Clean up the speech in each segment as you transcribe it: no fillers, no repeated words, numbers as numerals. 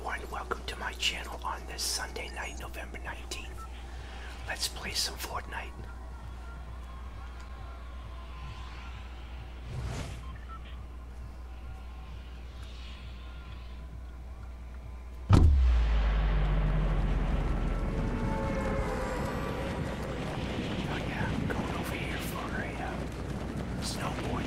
everyone, welcome to my channel on this Sunday night, November 19th. Let's play some Fortnite. Oh yeah, I'm going over here for a snowboard.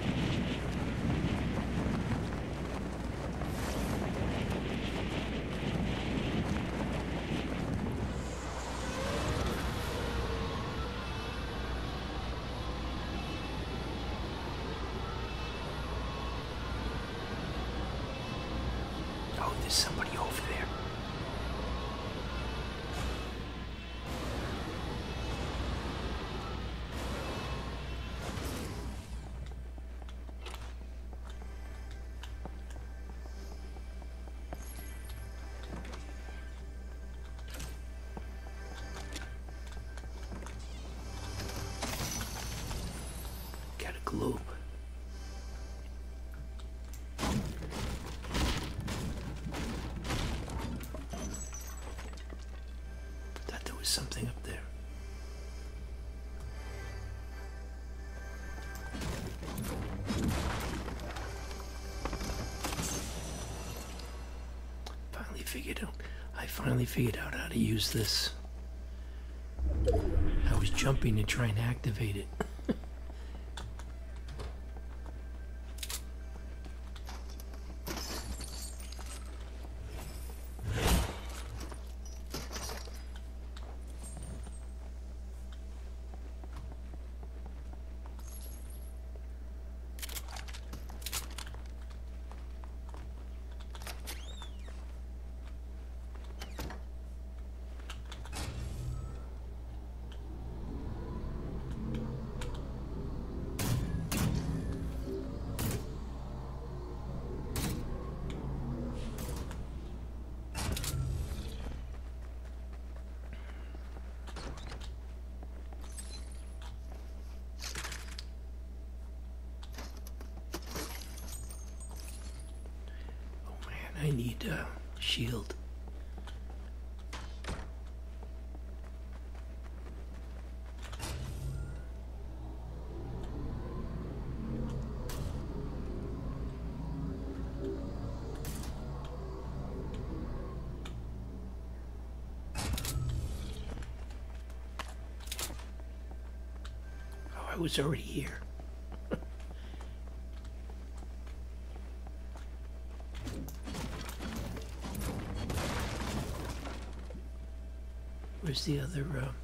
Oh, there's somebody over there. Got a globe. Thought there was something up there. I finally figured out how to use this. I was jumping to try and activate it. I need a shield. Oh, I was already here. Where's the other,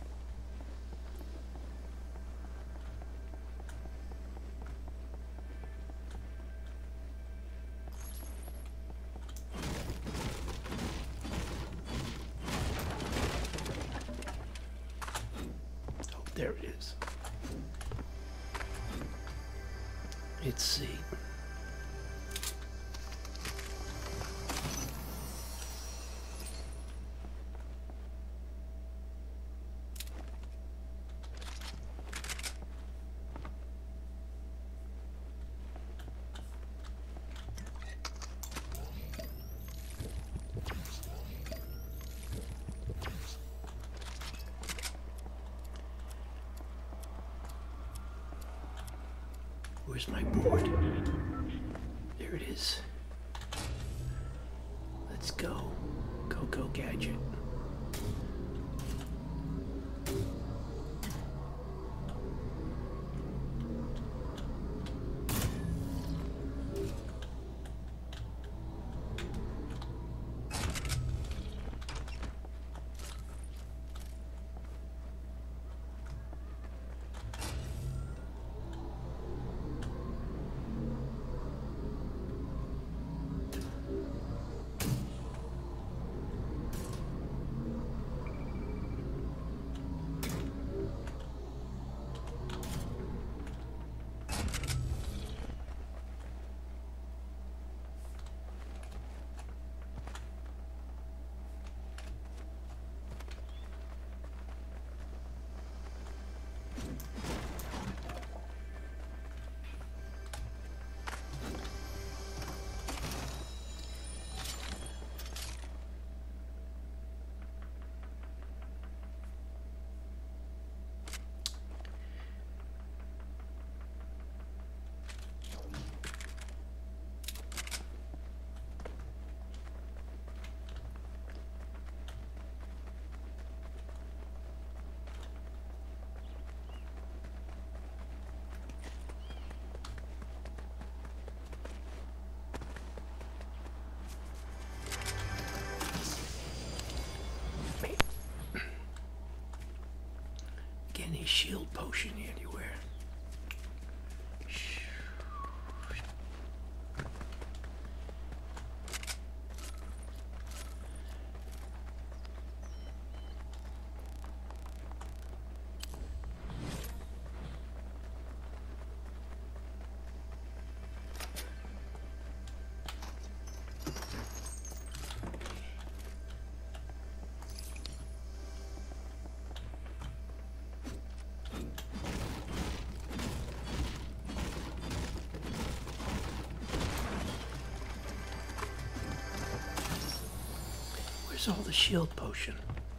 Oh, there it is. Let's see. Where's my board? There it is. Let's go. Go, Gadget. shield potion anywhere. Where's all the shield potion?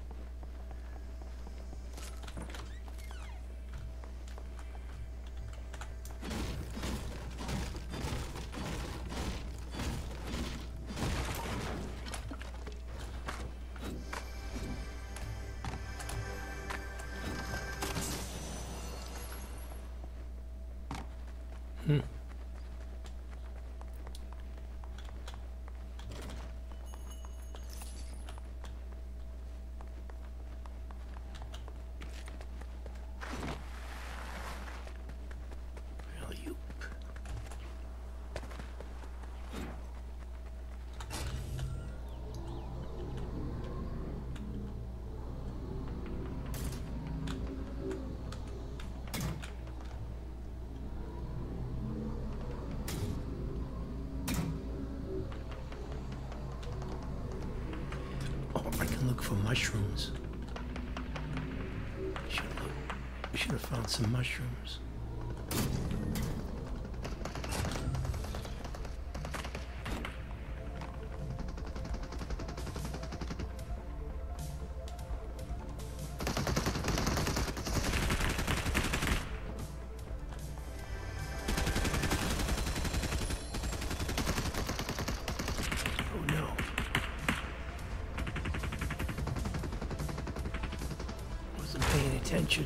I can look for mushrooms. We should have found some mushrooms. Attention.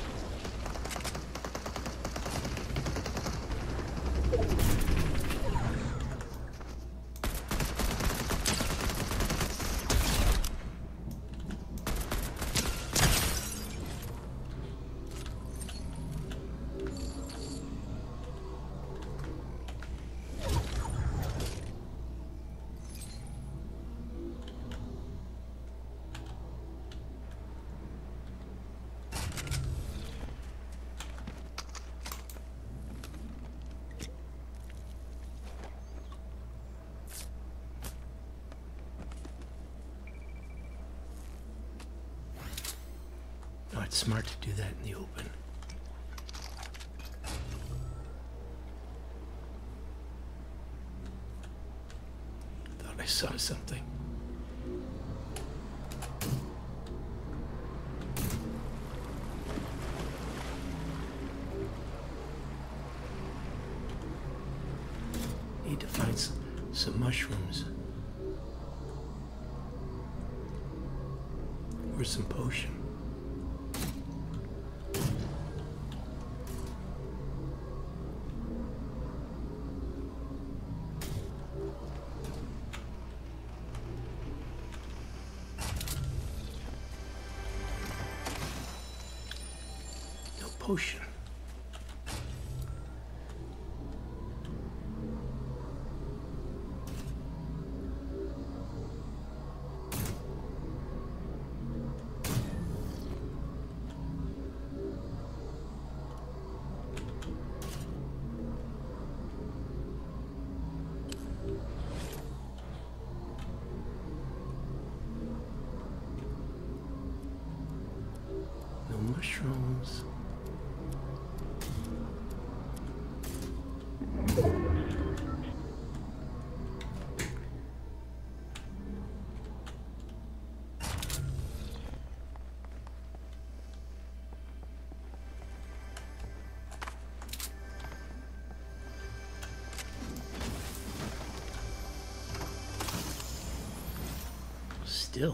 No, it's smart to do that in the open. Thought I saw something. Need to find some mushrooms. Or some potion. No potion. Mushrooms. Still.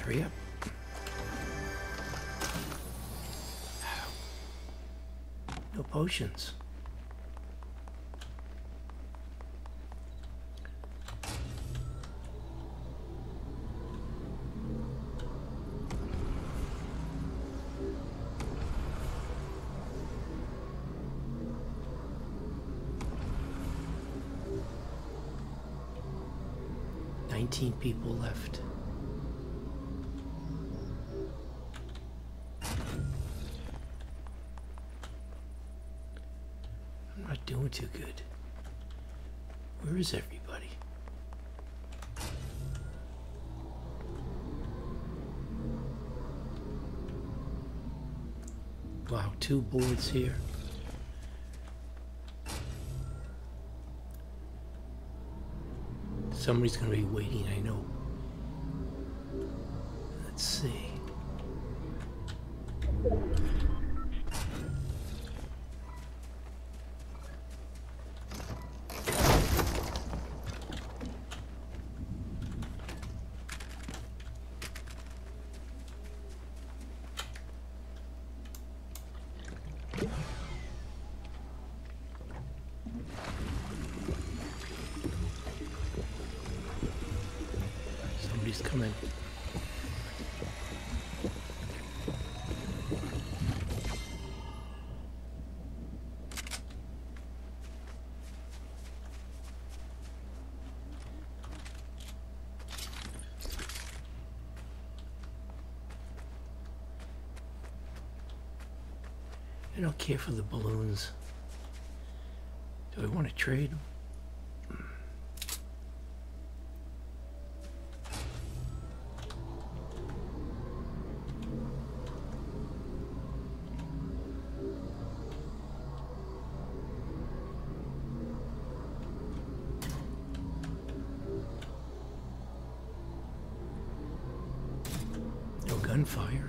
Hurry up. No potions. People left. I'm not doing too good. Where is everybody? Wow, 2 boards here. Somebody's going to be waiting, I know. Let's see. Somebody's coming. I don't care for the balloons. Do I want to trade them? No gunfire.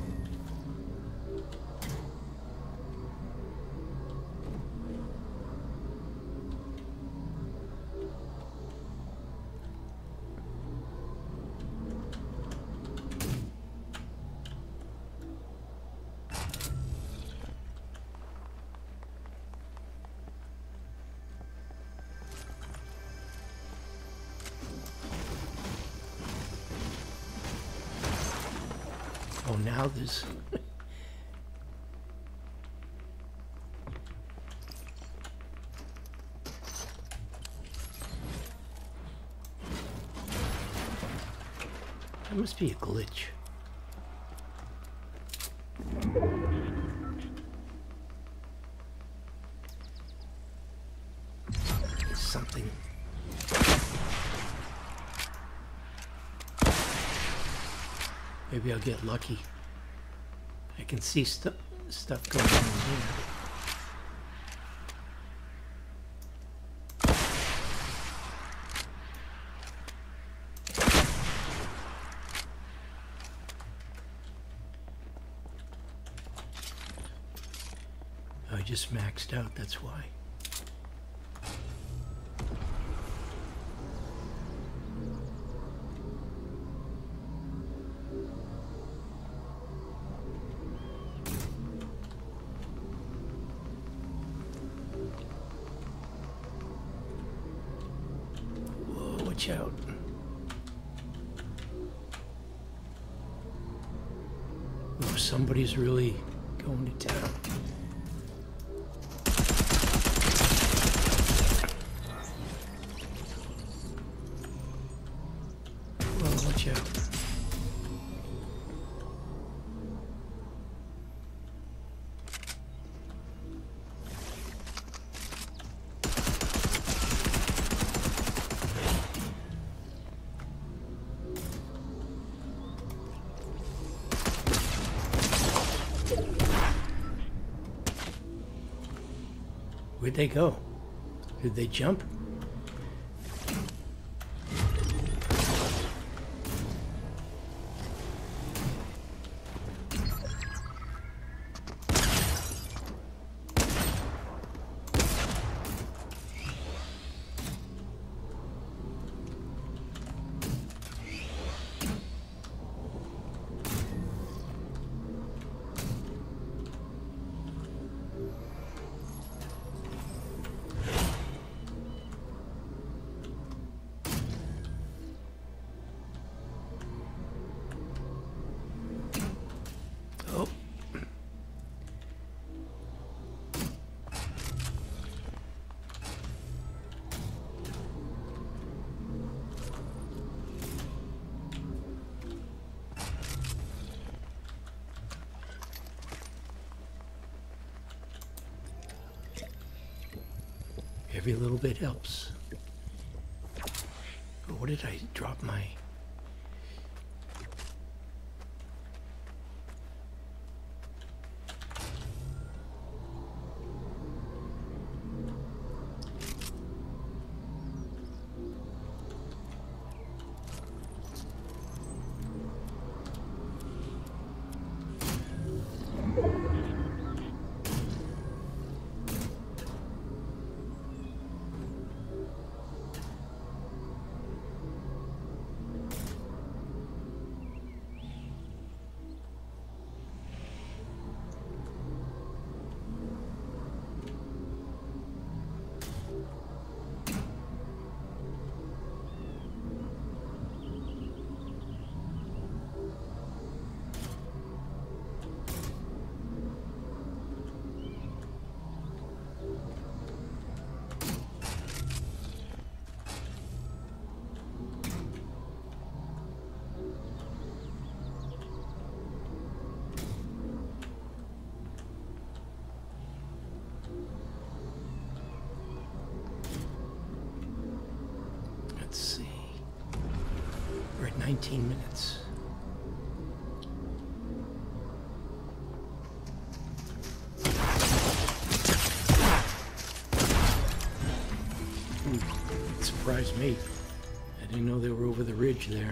Oh, now there's... That must be a glitch. There's something... Maybe I'll get lucky. I can see stuff going on here. I just maxed out, that's why. Watch out. Oh, somebody's really going to town. Well, watch out. Where'd they go? Did they jump? Every little bit helps. Oh, what did I drop my... Let's see. We're at 19 minutes. Ooh, it surprised me. I didn't know they were over the ridge there.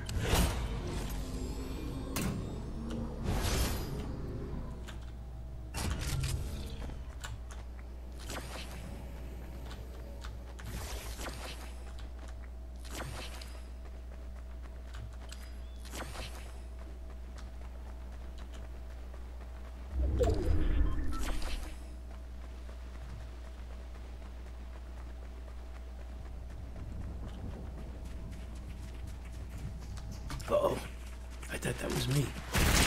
Uh-oh. I thought that was me.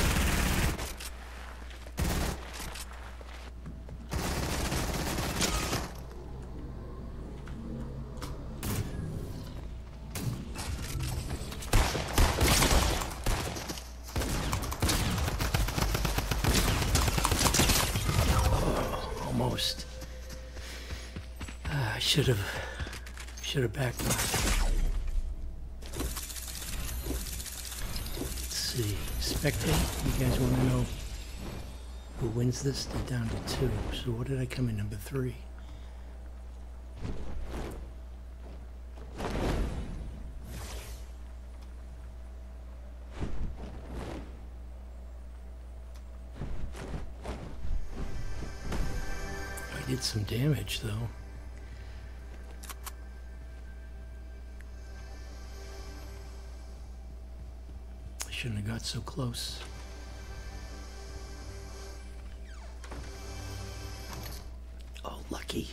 Oh, almost. I should have backed off. Spectate, you guys want to know who wins this? They're down to 2. So what did I come in? Number 3. I did some damage though. Shouldn't have got so close. Oh, lucky.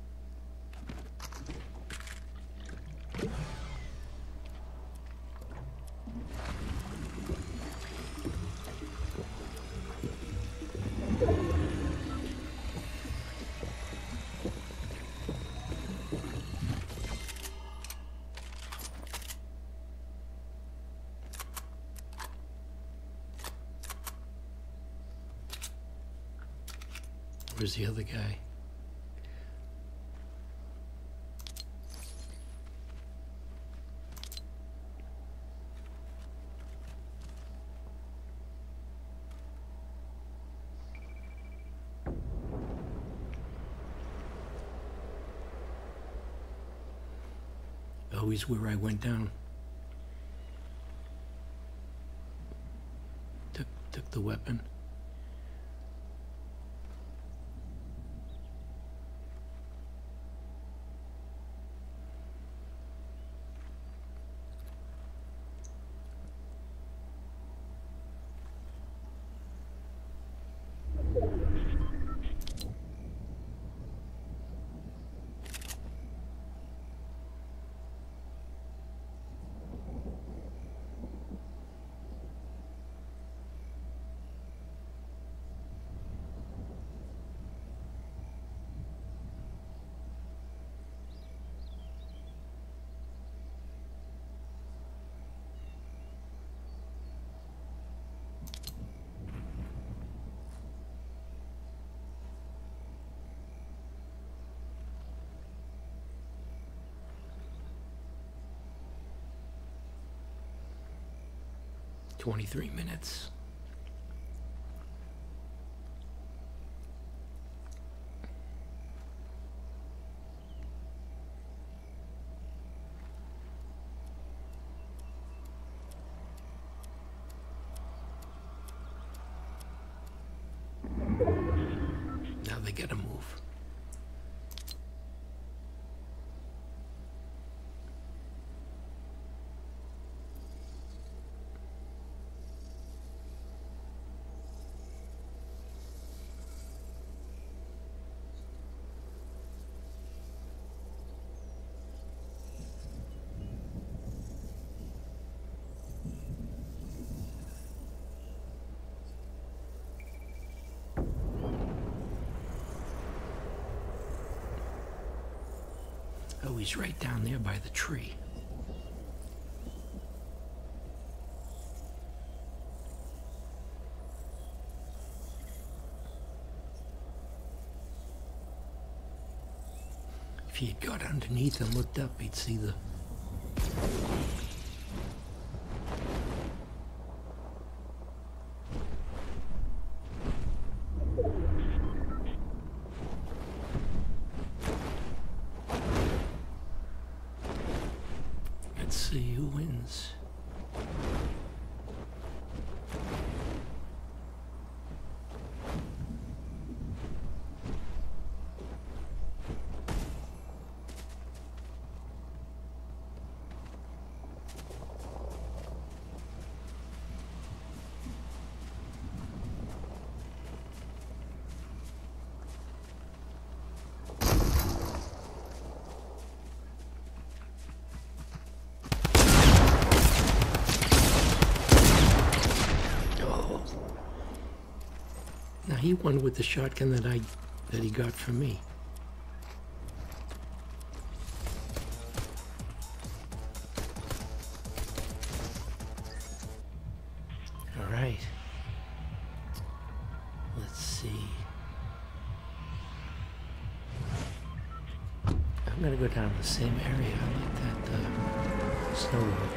Where's the other guy? Oh, he's where I went down. Took the weapon. 23 minutes. Now they gotta move. Oh, he's right down there by the tree. If he had got underneath and looked up, he'd see the... Let's see who wins. Now he won with the shotgun that he got from me. All right. Let's see. I'm gonna go down to the same area. I like that snow road.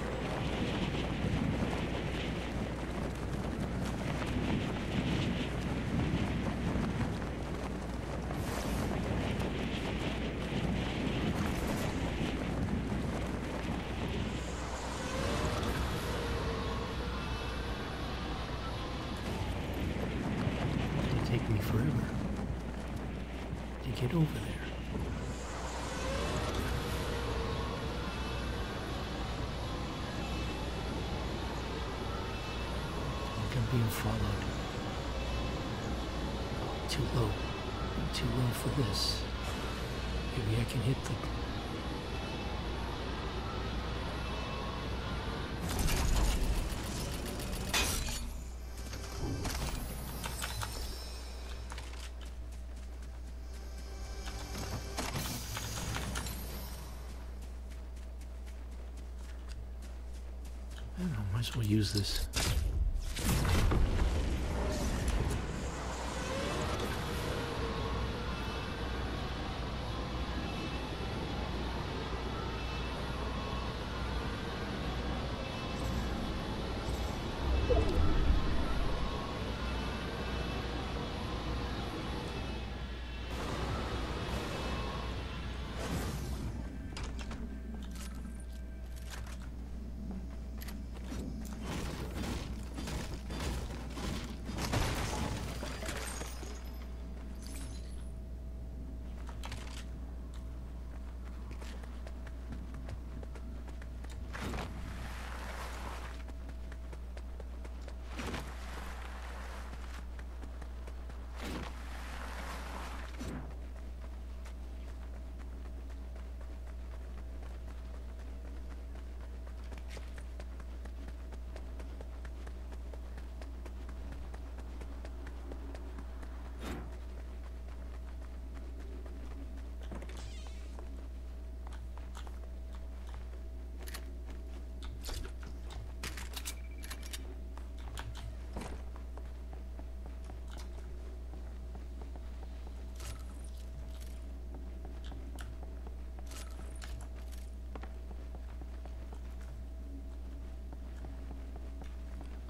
Take me forever to get over there. I think I'm being followed. Oh, too low. I'm too low for this. Maybe I can hit the... I don't know, might as well use this.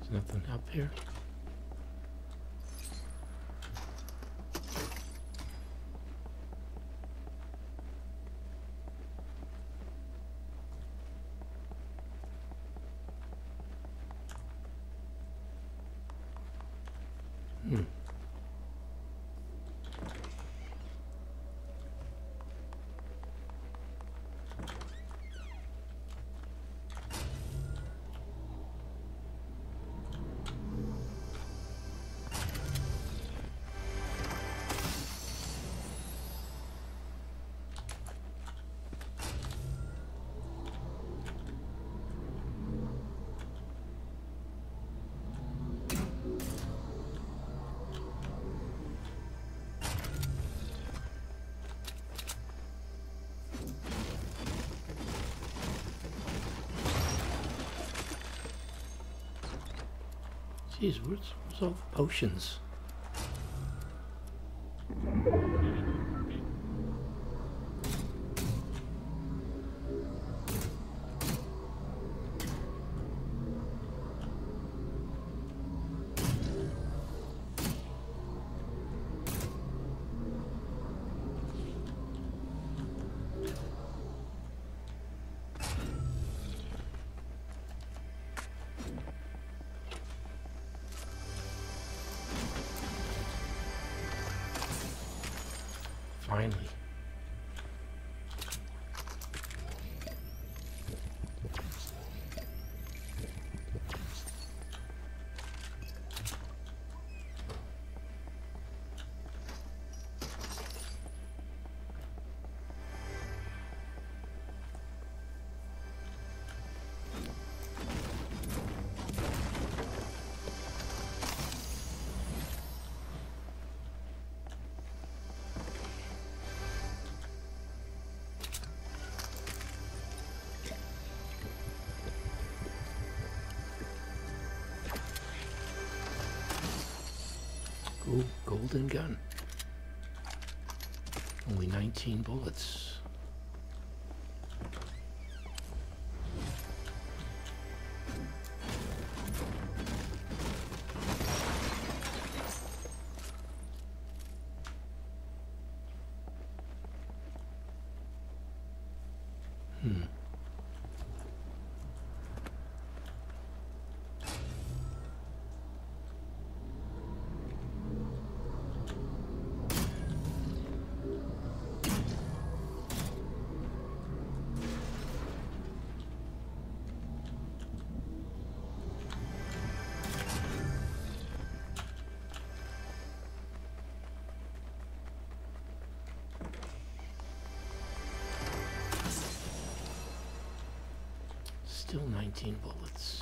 There's nothing up here. Jeez, where's all the potions? Finally. Ooh, golden gun. Only 19 bullets. Still 19 bullets.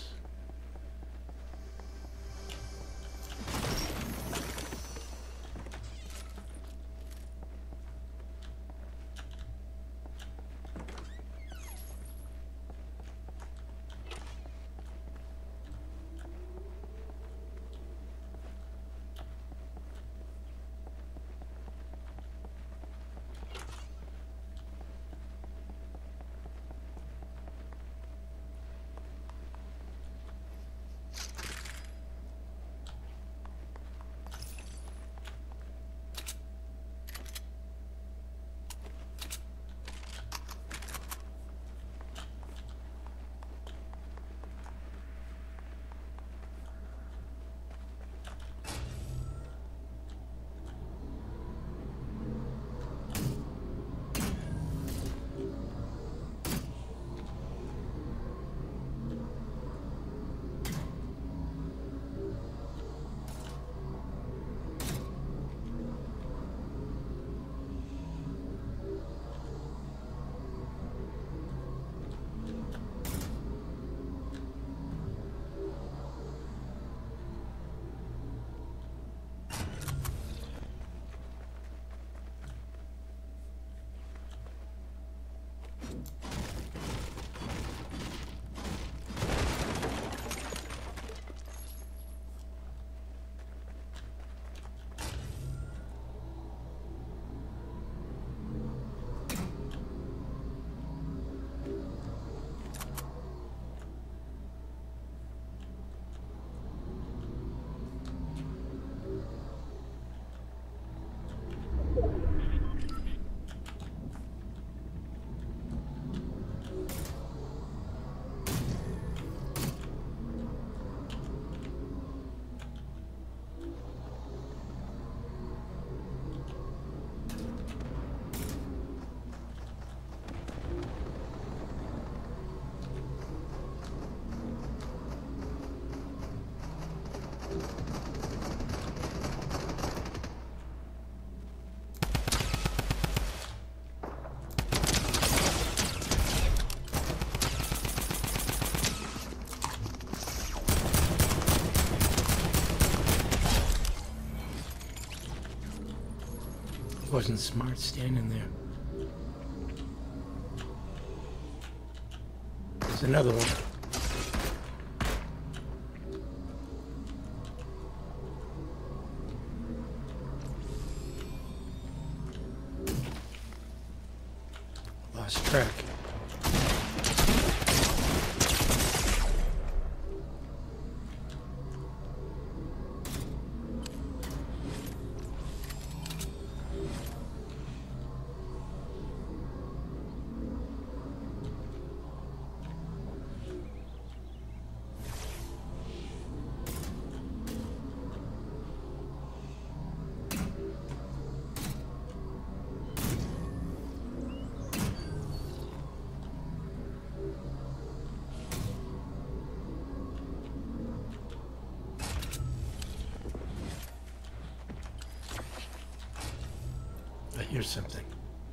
wasn't smart standing there. There's another one. Lost track. I hear something.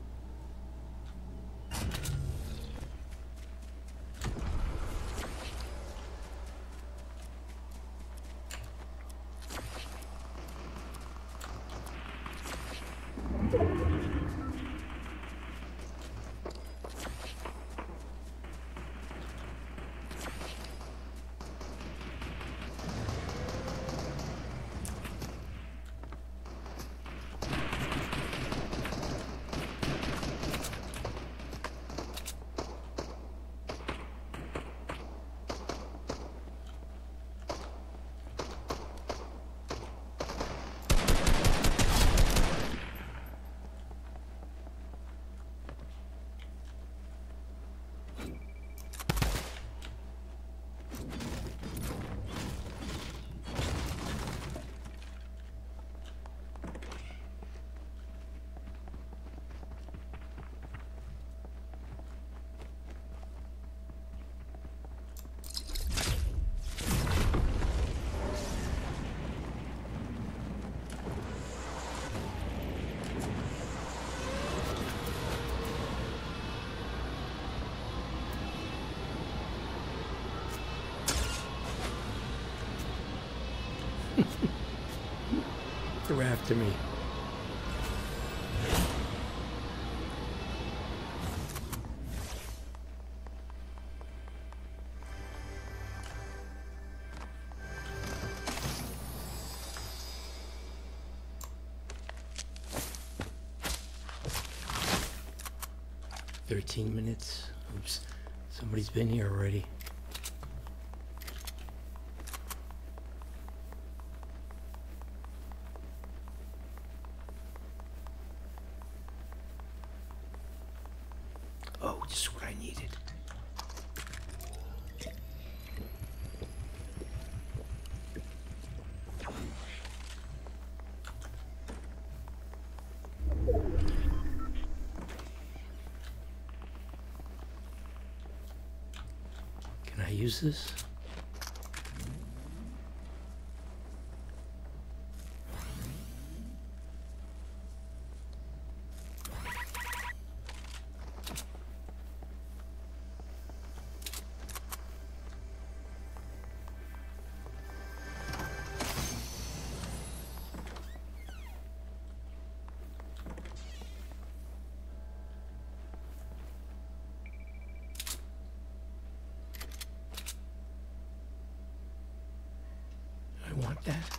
They're after me. "13 minutes. Oops. Somebody's been here already. Oh, just what I needed. Can I use this? I want that.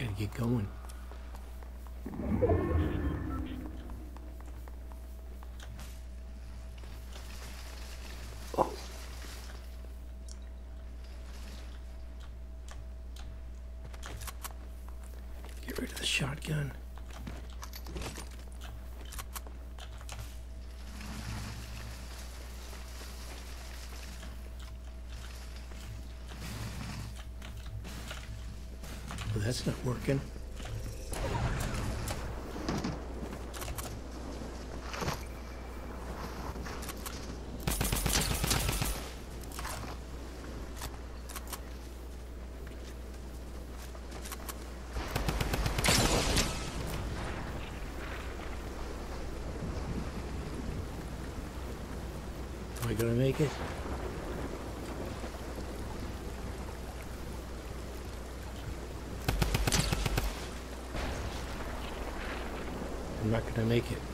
Gotta get going. Oh. Get rid of the shotgun. Well, that's not working. Am I gonna make it? I'm not gonna make it.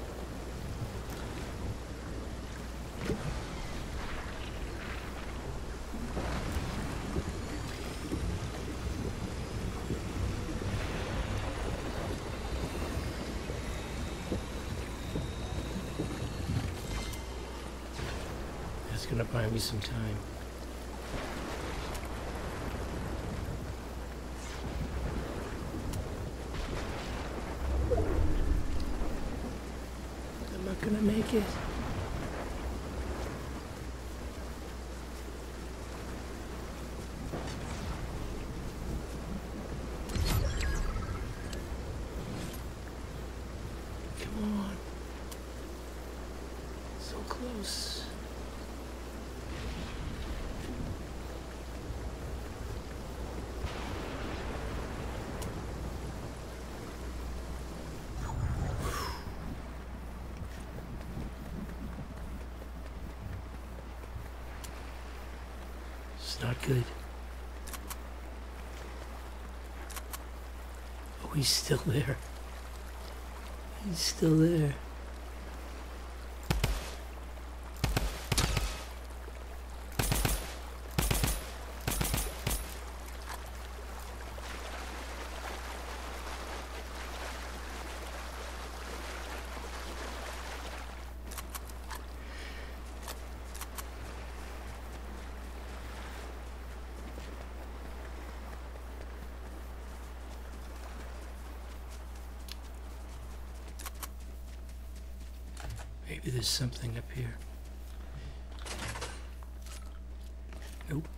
That's gonna buy me some time. I'm not gonna make it. Come on. So close. It's not good. Oh, he's still there. He's still there. Maybe there's something up here. Nope.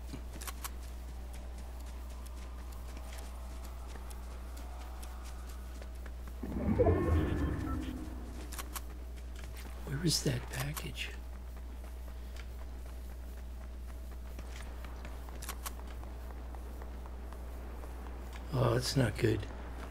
Where is that package? Oh, it's not good.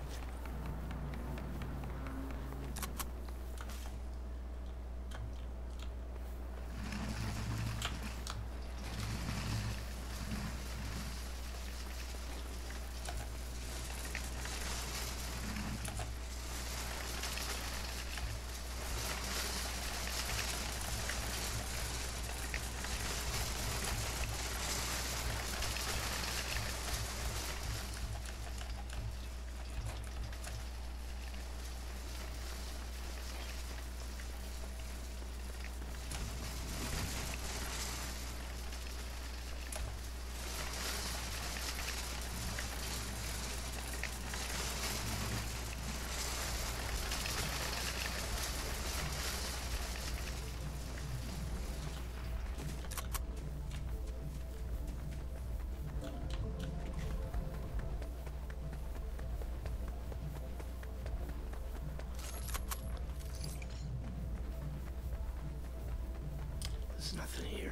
There's nothing here.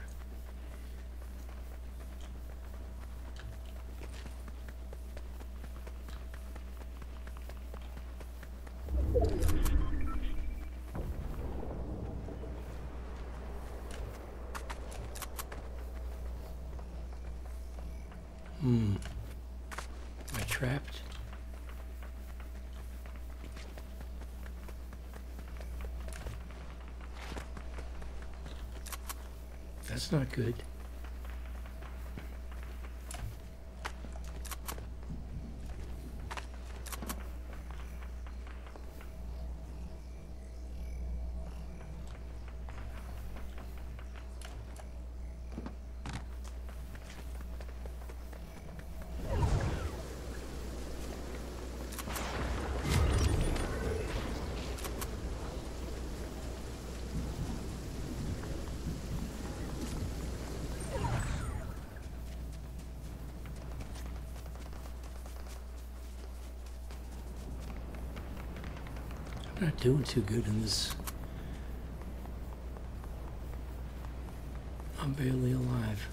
Am I trapped? That's not good. not doing too good in this. I'm barely alive.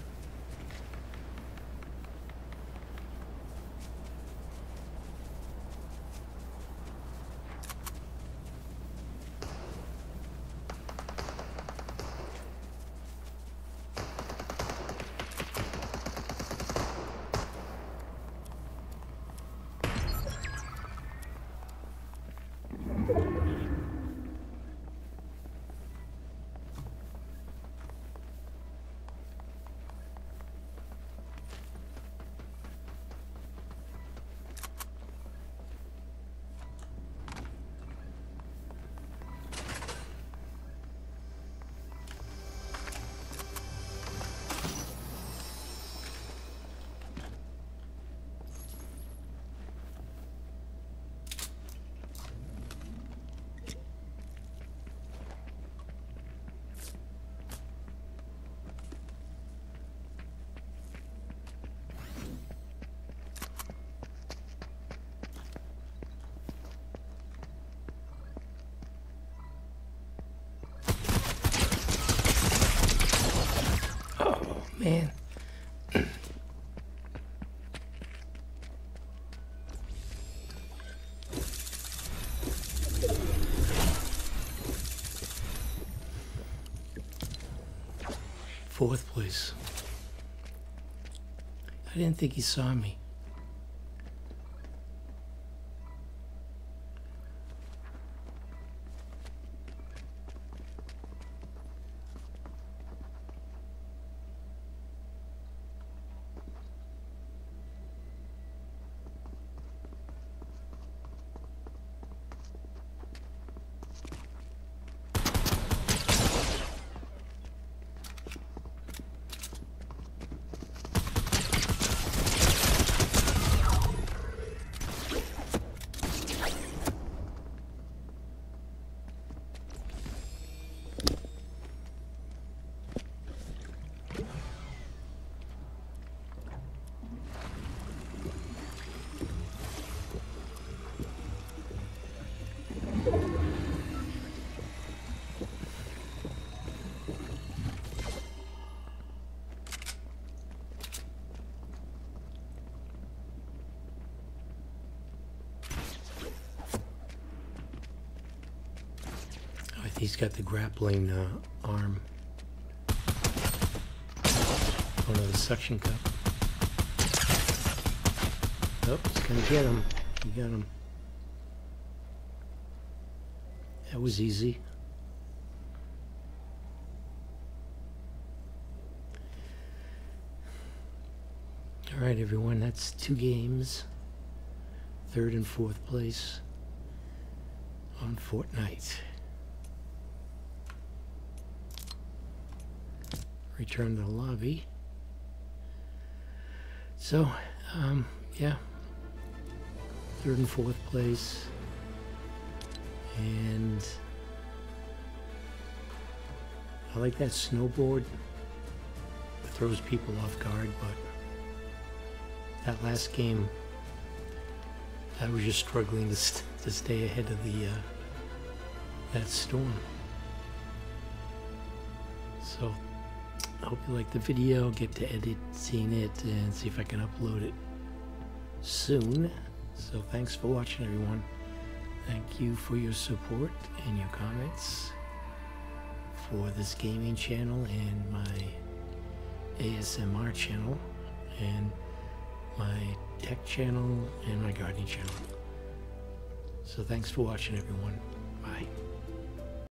Man. Fourth place. I didn't think he saw me. He's got the grappling arm. Oh no, the suction cup. Oh, he's gonna get him. He got him. That was easy. Alright everyone, that's 2 games. 3rd and 4th place on Fortnite. Return to the lobby. So, yeah, 3rd and 4th place, and I like that snowboard. It throws people off guard, but that last game, I was just struggling to stay ahead of the that storm. So I hope you liked the video. Get to edit, seeing it, and see if I can upload it soon. So thanks for watching, everyone. Thank you for your support and your comments for this gaming channel and my ASMR channel and my tech channel and my gardening channel. So thanks for watching, everyone. Bye.